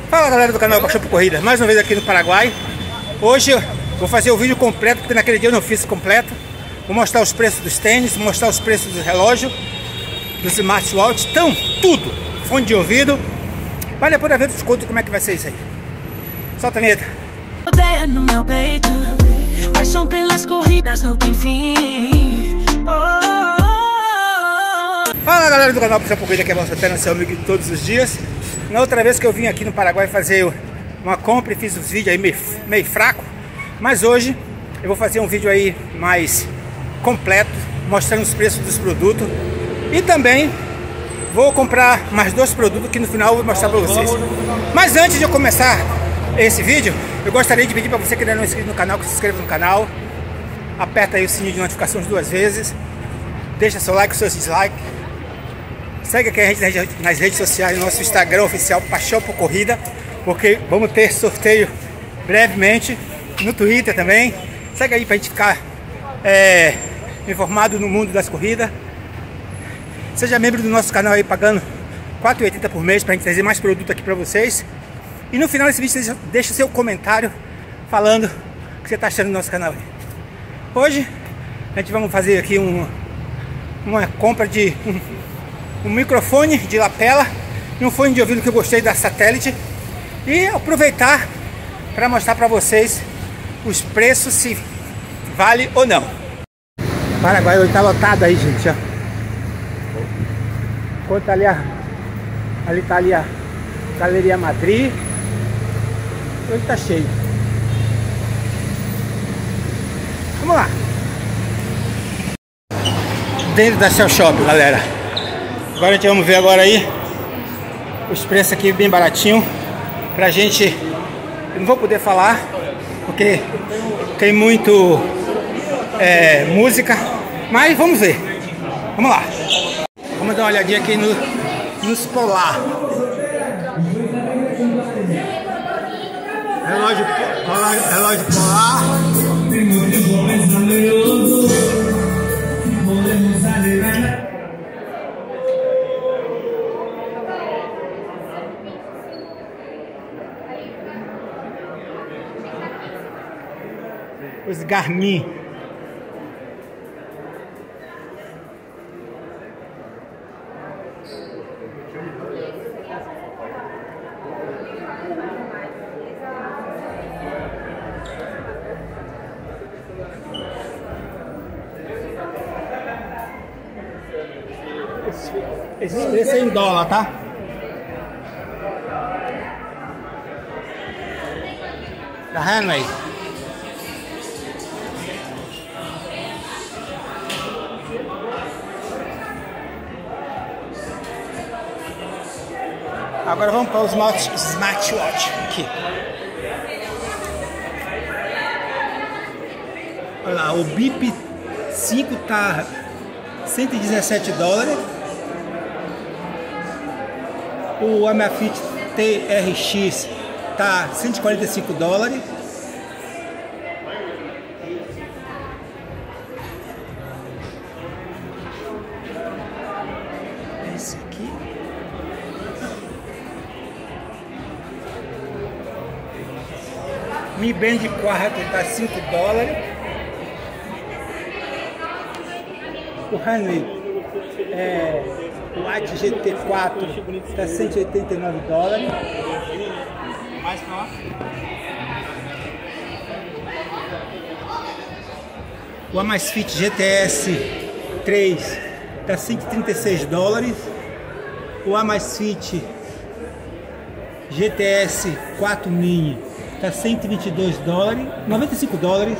Fala galera do canal Paixão por Corrida, mais uma vez aqui no Paraguai. Hoje eu vou fazer o vídeo completo, porque naquele dia eu não fiz completo. Vou mostrar os preços dos tênis, mostrar os preços do relógio, dos smartwatch, então tudo, fone de ouvido. Vale a pena ver os contos como é que vai ser isso aí. Solta a vinheta. No meu peito, paixão pelas corridas não tem fim. Fala galera do canal Paixão por Corrida, que é você até seu amigo de todos os dias. Na outra vez que eu vim aqui no Paraguai fazer uma compra e fiz os vídeos aí meio fraco, mas hoje eu vou fazer um vídeo aí mais completo, mostrando os preços dos produtos, e também vou comprar mais dois produtos que no final eu vou mostrar para vocês. Mas antes de eu começar esse vídeo, eu gostaria de pedir para você que ainda não é inscrito no canal, que se inscreva no canal, aperta aí o sininho de notificações 2 vezes, deixa seu like, seu dislike, segue aqui a gente nas redes sociais, no nosso Instagram oficial Paixão por Corrida, porque vamos ter sorteio brevemente, no Twitter também. Segue aí pra gente ficar informado no mundo das corridas. Seja membro do nosso canal aí, pagando R$ 4,80 por mês, pra gente trazer mais produto aqui pra vocês. E no final desse vídeo, deixa seu comentário falando o que você tá achando do nosso canal aí. Hoje a gente vamos fazer aqui uma compra de um microfone de lapela e um fone de ouvido que eu gostei da Satélite, e aproveitar para mostrar para vocês os preços, se vale ou não. Paraguai hoje tá lotado aí, gente, ó. Enquanto ali tá ali a Galeria Madrid, hoje tá cheio. Vamos lá. Dentro da Shell Shop, galera. Agora a gente vamos ver agora aí os preços aqui bem baratinho pra gente. Eu não vou poder falar porque tem muito música, mas vamos ver. Vamos lá. Vamos dar uma olhadinha aqui nos Polar. Relógio Polar. Os Garmin. Esse preço é em dólar, tá? Tá vendo aí? Agora vamos para os smartwatch aqui. Olha lá, o BIP 5 tá $117. O Amazfit TRX tá $145. Esse aqui. Mi Band 4 tá $5. O Hanley o White GT4 tá $189. Mais pra lá. O Amazfit GTS 3 tá $136. O Amazfit GTS 4 Mini tá $122, $95.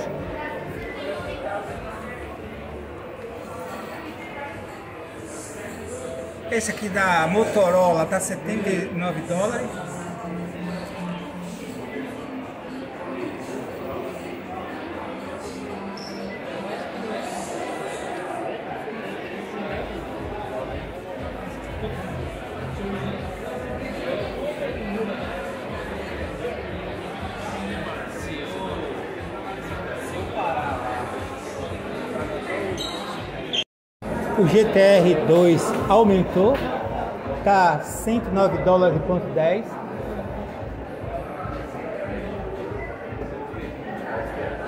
Esse aqui da Motorola tá $79. O GTR2 aumentou, tá $109,10.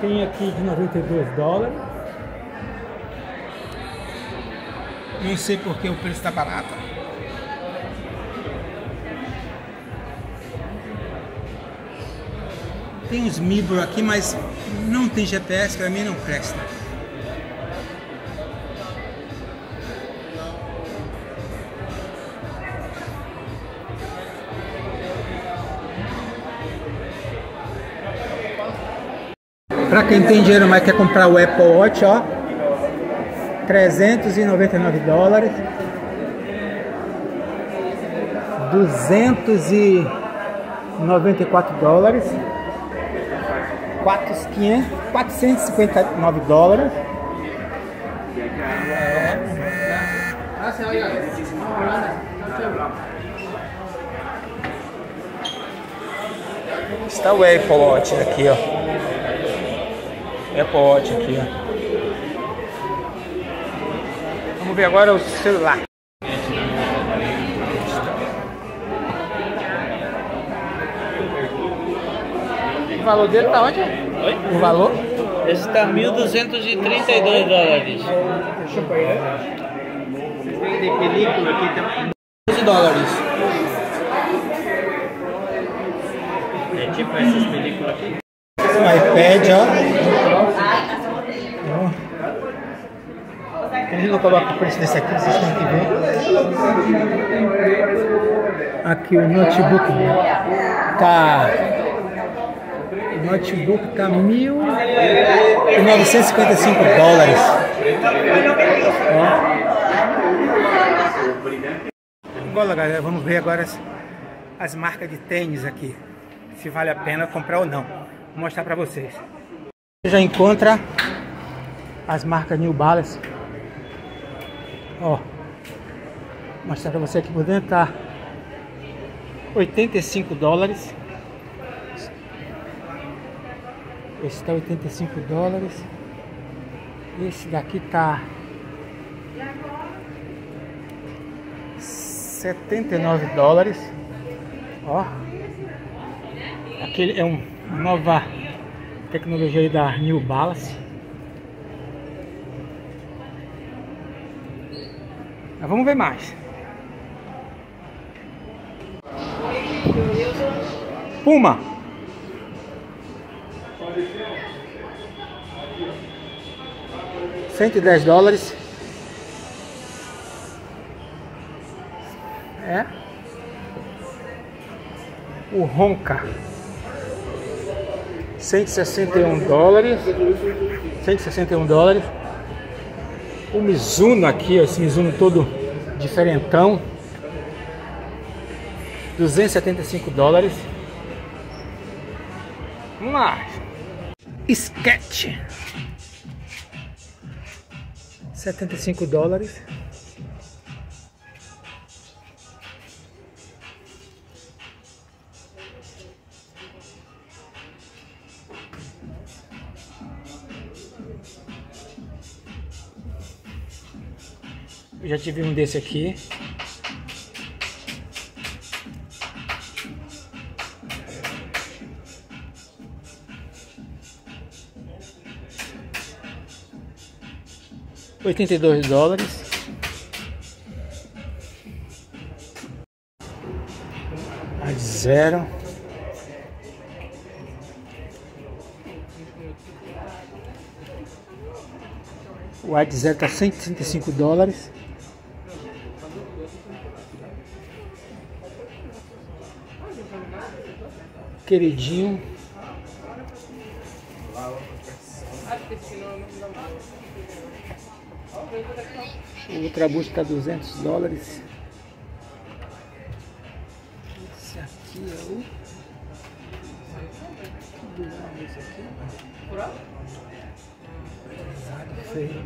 Tem aqui de 92 dólares. Não sei porque o preço está barato. Tem uns Mibro aqui, mas não tem GPS, para mim não presta. Para quem tem dinheiro, mas quer comprar o Apple Watch, ó, 399 dólares, 294 dólares, 459 dólares. Está o Apple Watch aqui, ó. Apple Watch aqui, ó. Vamos ver agora o celular. O valor dele tá onde? Oi? O valor? Esse tá 1.232 dólares. De película aqui tem 12 dólares. É tipo essas películas aqui. um iPad, ó. Ele não coloca o preço desse aqui, vocês têm que ver. Aqui o notebook tá. O notebook tá 1.955 dólares. Agora, galera, vamos ver agora as marcas de tênis aqui. Se vale a pena comprar ou não. Vou mostrar pra vocês. Você já encontra as marcas New Balance. Ó, vou mostrar pra você aqui por dentro, tá 85 dólares. Esse tá 85 dólares. Esse daqui tá 79 dólares. Ó, aquele é uma nova tecnologia aí da New Balance. Mas vamos ver mais. Puma. $110. É. O Honka. $161. $161. O Mizuno aqui, esse Mizuno todo diferentão, $275. Vamos lá. Sketch, $75. Eu já tive um desse aqui. $82. A zero. O Ad Zero tá $165. Queridinho. O Ultraboost está $200. Esse aqui é o. Esse aqui. Pesado, feio.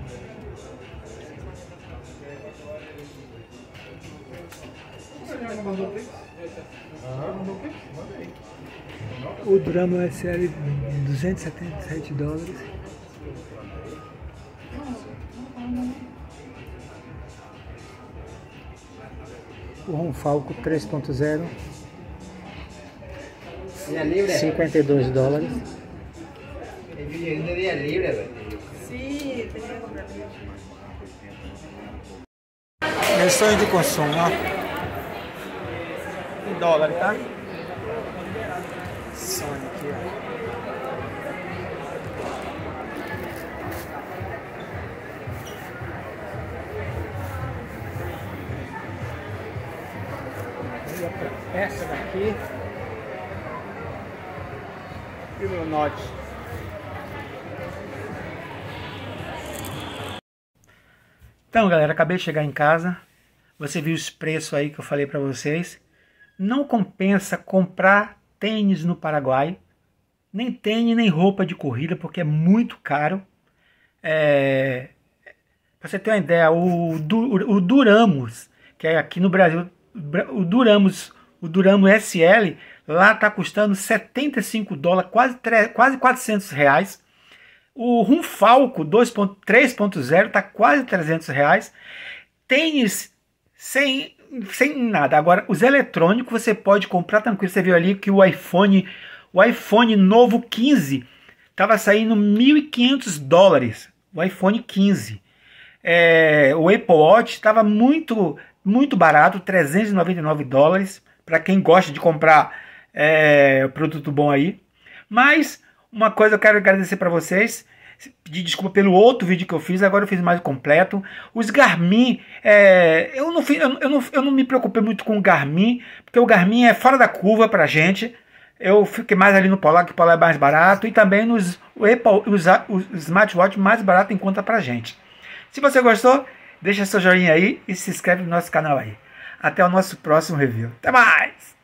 O Drama SL $277. O Ronfalco 3.0 $52. pidiendo día libre, ¿verdad? Sí, tenía que comprar. Meu sonho de consumo, ó. Em dólar, tá? Sonho aqui, ó. Essa daqui e o meu Note. Então, galera, acabei de chegar em casa. Você viu os preços aí que eu falei para vocês. Não compensa comprar tênis no Paraguai, nem tênis nem roupa de corrida, porque é muito caro. Para você ter uma ideia, o Duramos, que é aqui no Brasil, o Duramo SL, lá está custando $75, quase 400 reais. O Runfalco 3.0 está quase 300 reais. Tênis sem nada. Agora, os eletrônicos você pode comprar tranquilo. Você viu ali que o iPhone novo 15 estava saindo $1.500. O iPhone 15. O Apple Watch estava muito barato, $399, para quem gosta de comprar produto bom aí. Mas uma coisa eu quero agradecer para vocês, pedir desculpa pelo outro vídeo que eu fiz, agora eu fiz mais completo. Os Garmin, eu não me preocupei muito com o Garmin, porque o Garmin é fora da curva pra gente. Eu fiquei mais ali no Polar, que o Polar é mais barato, e também nos os smartwatch mais barato em conta pra gente. Se você gostou, deixa seu joinha aí e se inscreve no nosso canal aí. Até o nosso próximo review. Até mais!